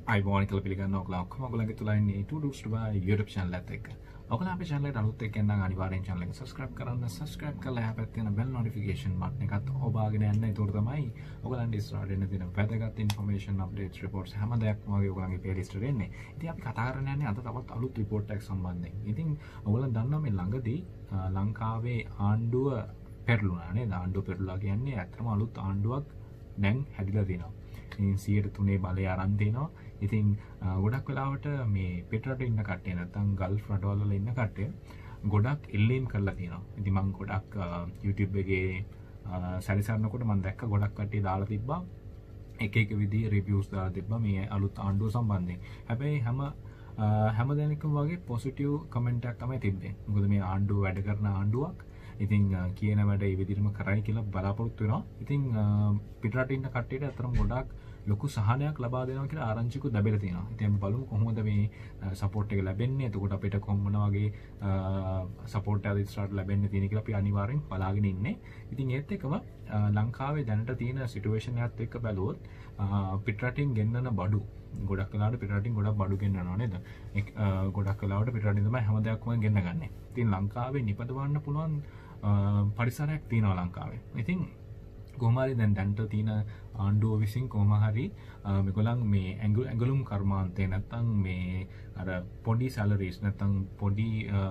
අයිබෝන් කියලා පිළිගන්නවා ඔයගොල්ලෝ ඔක්කොම ඔයගොල්ලන්ගේ තුලා ඉන්නේ Two Dudes Dubai YouTube channel එකත් එක්ක. ඔයගොල්ලෝ අපේ channel එකට අලුත් එක්ක නම් අනිවාර්යෙන් channel එක subscribe කරන්න. subscribe කරලා එහා පැත්තේ තියෙන bell notification button එකත් ඔබාගෙන යන්න. ඒක තමයි ඔයගොල්ලන්ට ඉස්සරහට එන්න තියෙන වැදගත් information updates reports හැම දෙයක්ම වගේ ඔයගොල්ලන්ගේ playlist එකට එන්නේ. ඉතින් අපි කතා කරන්න යන්නේ අද තවත් අලුත් report එකක් සම්බන්ධයෙන්. ඉතින් ඔයගොල්ලන් දන්නවා මේ ළඟදී ලංකාවේ ආණ්ඩුව පෙරළුණා නේද? ආණ්ඩුව පෙරළුලා කියන්නේ ඇත්තම අලුත් ආණ්ඩුවක් දැන් හැදිලා තියෙනවා. ඉතින් 103 බලය අරන් තිනවා. ඉතින් ගොඩක් වෙලාවට මේ පිටරට ඉන්න කට්ටිය නැත්නම් ගල්ෆ් රටවල් වල ඉන්න කට්ටිය ගොඩක් එල්ලීම් කරලා තියෙනවා. ඉතින් මම ගොඩක් YouTube එකේ සැරිසරනකොට මම දැක්ක ගොඩක් කට්ටිය දාලා තිබ්බා එක එක විදිහේ රිවිව්ස් දාලා තිබ්බා මේ අලුත් ආණ්ඩුව සම්බන්ධයෙන්. හැබැයි හැම දෙනෙක්ම වගේ පොසිටිව් කමෙන්ට් එකක් තමයි තිබ්බේ. මොකද මේ ආණ්ඩුව වැඩ කරන ආණ්ඩුවක්. ඉතින් කියන වැඩ ඒ විදිහටම කරයි කියලා බලාපොරොත්තු වෙනවා. ඉතින් පිටරට ඉන්න කට්ටියට අතරම ගොඩක් ලොකු සහනයක් ලබා දෙනවා කියලා ආරංචිකුත් ලැබිලා තියෙනවා. ඉතින් අපි බලමු කොහොමද මේ සපෝට් එක ලැබෙන්නේ. එතකොට අපිට කොහොමන වගේ සපෝට් එකක් ඉස්සරහට ලැබෙන්නේ තියෙන කියලා අපි අනිවාර්යෙන් බලාගෙන ඉන්නේ. ඉතින් ඒත් එක්කම ලංකාවේ දැනට තියෙන සිටුේෂන් එකත් එක්ක බැලුවොත් පිටරටින් ගෙන්නන බඩු ගොඩක් වෙලාවට පිටරටින් ගොඩක් බඩු ගෙන්නනවා නේද? ගොඩක් වෙලාවට පිටරටින් තමයි හැම දෙයක්ම ගෙන්න ගන්නේ. ඉතින් ලංකාවේ නිපදවන්න පුළුවන් පරිසරයක් තියෙනවා ලංකාවේ. ඉතින් කොහොම හරි දැන්ට තියෙන ආණ්ඩුව විසින් කොහොම හරි මේගොල්ලන් මේ ඇඟලුම් කර්මාන්තේ නැත්තම් මේ අර පොඩි සැලරිස් නැත්තම් පොඩි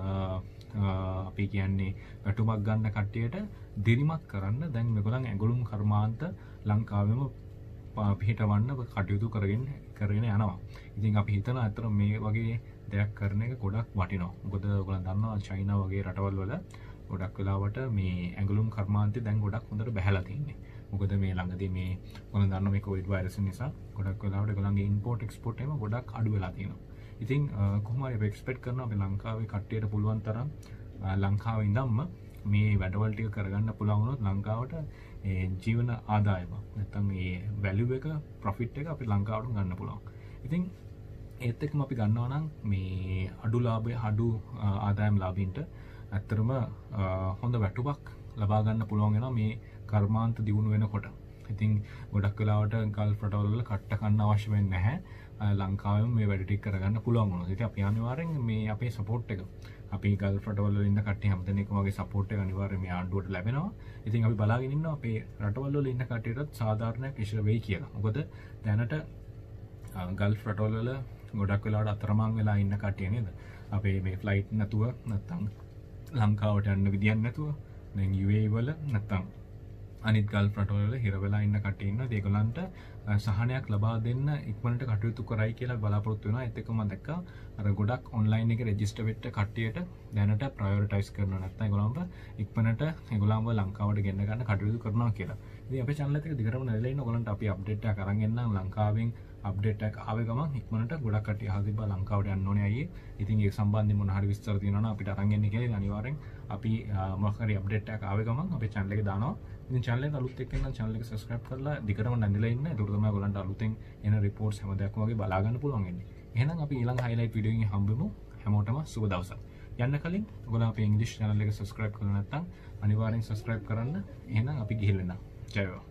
අපි කියන්නේ වැටුමක් ගන්න කට්ටියට දිරිමත් කරන්න දැන් මේගොල්ලන් ඇඟලුම් කර්මාන්ත ලංකාවෙම පිහිටවන්න කටයුතු කරගෙන යනවා. ඉතින් අපි හිතනවා අතන මේ වගේ දෙයක් කරන එක ගොඩක් වටිනවා. මොකද ඔයගොල්ලන් දන්නවා චයිනා වගේ රටවල් වල ගොඩක් වෙලාවට මේ ඇඟලුම් කර්මාන්තේ දැන් ගොඩක් හොඳට බැහැලා තියෙන්නේ. මොකද මේ ළඟදී මේ ඔයගොල්ලන් දන්නවා මේ කොවිඩ් වෛරස් නිසා ගොඩක් වෙලාවට ඒගොල්ලන්ගේ ඉම්පෝට් එක්ස්පෝට් එකම ගොඩක් අඩු වෙලා තියෙනවා. ඉතින් කොහොම හරි අපි එක්ස්පෙක්ට් කරනවා අපි ලංකාවේ කට්ටියට පුළුවන් තරම් ලංකාවේ ඉඳන්ම මේ වැඩවල ටික කරගන්න පුළුවන් වුණොත් ලංකාවට ජීවන ආදායම නැත්තම් මේ වැලියු එක ප්‍රොෆිට් එක අපි ලංකාවට ගන්න පුළුවන්. ඉතින් ඒත් එක්කම අපි ගන්නවා නම් මේ අඩු ආදායම් ලාභීන්ට ඇත්තරම හොඳ වැටුපක් ලබා ගන්න පුළුවන් වෙනවා මේ කර්මාන්ත දියුණු වෙනකොට. ඉතින් ගොඩක් වෙලාවට ගල්ෆ් රටවල් වල කට්ට කන්න අවශ්‍ය වෙන්නේ නැහැ. ලංකාවෙම මේ වැඩ ටික කරගන්න පුළුවන් වුණා. ඉතින් අපි අනිවාර්යෙන් මේ අපේ සපෝට් එක අපි ගල්ෆ් රටවල් වල ඉන්න කට්ටිය හැමදෙනෙක්ම වගේ සපෝට් එක අනිවාර්යෙන් මේ ආණ්ඩුවට ලැබෙනවා. ඉතින් අපි බලාගෙන ඉන්නවා අපේ රටවල් වල ඉන්න කට්ටියටත් සාධාරණයක් ඉෂ්ට වෙයි කියලා. මොකද දැනට ගල්ෆ් රටවල් වල ගොඩක් වෙලාවට අතරමං වෙලා ඉන්න කට්ටිය නේද? අපේ මේ ෆ්ලයිට් නැතුව නැත්තම් ලංකාවට යන්න විදියක් නැතුව දැන් UAE වල නැත්තම් අනිත් ගල්ෆ් රටවල වල හිර වෙලා ඉන්න කට්ටිය ඉන්නවා. ඒගොල්ලන්ට සහනයක් ලබා දෙන්න ඉක්මනට කටයුතු කරයි කියලා බලාපොරොත්තු වෙනවා. ඒත් එක්කම මම දැක්කා අර ගොඩක් ඔන්ලයින් එකේ රෙජිස්ටර් වෙච්ච කට්ටියට දැනට ප්‍රයොරිටයිස් කරනවා නැත්නම් ඒගොල්ලන්ව ඉක්මනට ඒගොල්ලන්ව ලංකාවට ගෙන්න ගන්න කටයුතු කරනවා කියලා. ඉතින් අපේ channel එකේ දිගටම නැරලා ඉන්න ඔයගොල්ලන්ට අපි අප්ඩේට් එකක් අරන් එන්නම් ලංකාවෙන් අප්ඩේට් එකක් ආවේ ගමන් ඉක්මනට ගොඩක් කට්ටිය අහලා තිබ්බා ලංකාවට යන්න ඕනේ අයියේ. ඉතින් ඒ සම්බන්ධයෙන් මොන හරි විස්තර තියෙනවා නම් අපිට අරන් එන්න කියලා අනිවාර්යෙන් අපි මොකක් හරි අප්ඩේට් එකක් ආවේ ගමන් අපේ channel එකේ දානවා. ඉතින් channel එක අලුත් එක්ක නම් channel එක subscribe කරලා දිගටම නැඳලා ඉන්න. ඒක තමයි ඔයගොල්ලන්ට අලුතෙන් එන reports හැම දෙයක්ම වගේ බලා ගන්න පුළුවන් වෙන්නේ. එහෙනම් අපි ඊළඟ highlight video එකකින් හම්බෙමු. හැමෝටම සුබ දවසක්. යන්න කලින් ඔයගොල්ලෝ අපේ English channel එක subscribe කරලා නැත්නම් අනිවාර්යෙන් subscribe කරන්න. එහෙනම් අපි ගිහින් එන්න. ජය වේවා.